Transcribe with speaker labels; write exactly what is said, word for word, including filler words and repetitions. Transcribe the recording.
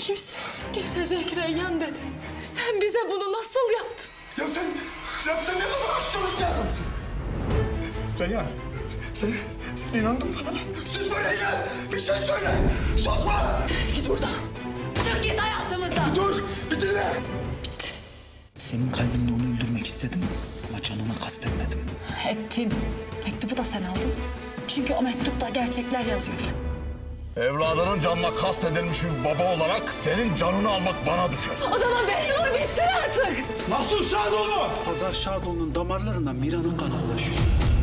Speaker 1: Kimse geçecek Reyyan dedi. Sen bize bunu nasıl yaptın?
Speaker 2: Ya sen, ya sen ne kadar aşağılık bir adamsın. Reyhan, sen, sen inandın bana. Susma Reyhan, bir şey söyle. Susma.
Speaker 1: Git buradan. Çık git hayatımızdan.
Speaker 2: Dur, bir dinle.
Speaker 1: Bitti.
Speaker 3: Senin kalbinde onu öldürmek istedim ama canına kastetmedim.
Speaker 1: Ettin. Mektubu da sen aldın. Çünkü o mektupta gerçekler yazıyor.
Speaker 4: Evladının canına kastedilmiş bir baba olarak senin canını almak bana düşer.
Speaker 1: O zaman beni vur bitsin artık.
Speaker 2: Nasıl Şadoğlu?
Speaker 3: Hazar Şadoğlu'nun damarlarından Mira'nın kanı ulaşıyor.